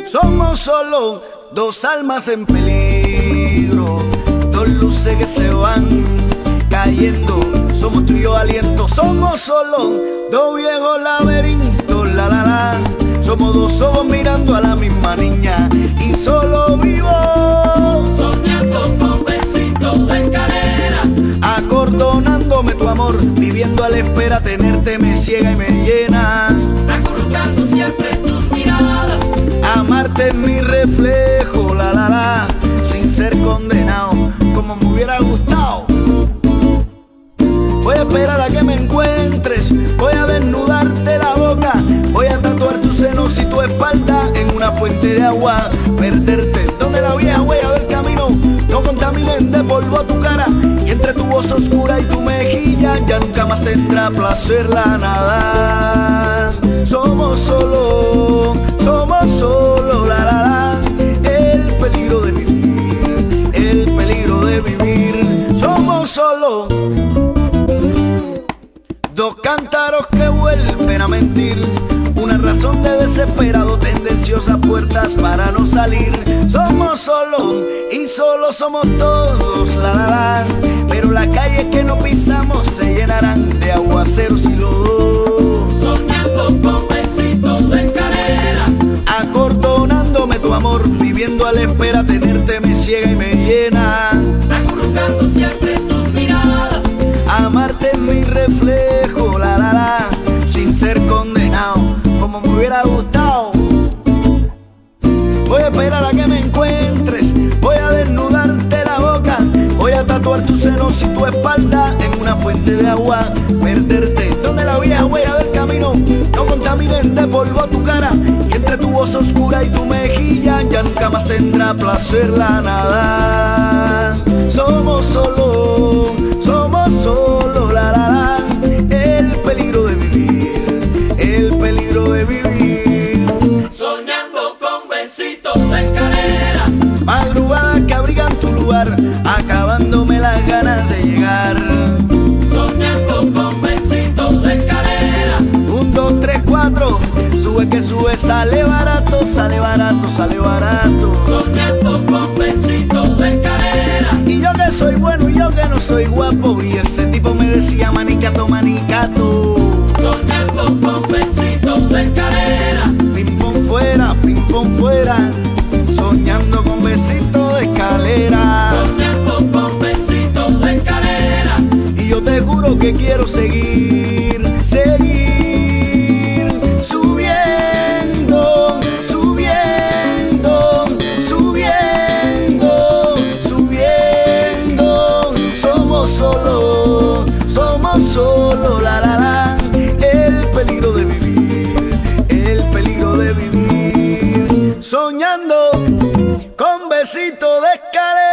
Somos solo dos almas en peligro, dos luces que se van cayendo. Somos tú y yo aliento. Somos solo dos viejos laberintos, la la la. Somos dos ojos mirando a la misma niña y solo vivo soñando con besitos de escalera, acordonándome tu amor, viviendo a la espera. Tenerte me ciega y me llena, acurrucando siempre tus miradas. Amarte es mi reflejo, la la la, sin ser condenado, como me hubiera gustado. Voy a esperar a que me encuentres, voy a desnudarte la boca, voy a tatuar tus senos y tu espalda en una fuente de agua, perderte donde la vieja huella del camino no contaminen de polvo tu cara, y entre tu voz oscura y tu mejilla ya nunca más tendrá placer la nada. Somos solo, la la la, el peligro de vivir, el peligro de vivir. Somos solo dos cántaros que vuelven a mentir, una razón de desesperado, tendenciosas puertas para no salir. Somos solo y solo somos todos, la la la, pero las calles que no pisamos se llenarán de aguaceros y lodo. Soñando con besitos de escalera, acordonándome tu amor, viviendo a la espera. Tenerte me ciega y me llena, acurrucando siempre tus miradas. Amarte es mi reflejo, la la la, sin ser condenado, como me hubiera gustado. Voy a esperar a que me encuentres, voy a desnudarte la boca, voy a tatuar tus senos y tu espalda en una fuente de agua, perderte donde la vieja huella del camino no contaminen de polvo tu cara, y entre tu voz oscura y tu mejilla ya nunca más tendrá placer la nada. Somos solo, la la la, el peligro de vivir, el peligro de vivir. Soñando con besitos de escalera, Madrugadas que abrigan tu lugar, acabándome las ganas de llegar. soñando con besitos de escalera, 1, 2, 3, 4, sube que sube, sale barato, sale barato, sale barato. soñando con besitos de escalera, Y yo que soy bueno y yo que no soy guapo, y ese tipo me decía manicato, manicato. soñando con besitos de escalera, Ping pong fuera, soñando con besitos de escalera. soñando con besitos de escalera, Y yo te juro que quiero seguir subiendo, subiendo, subiendo, subiendo. Somos solo, la la la, el peligro de vivir, el peligro de vivir. Soñando con besitos de escalera.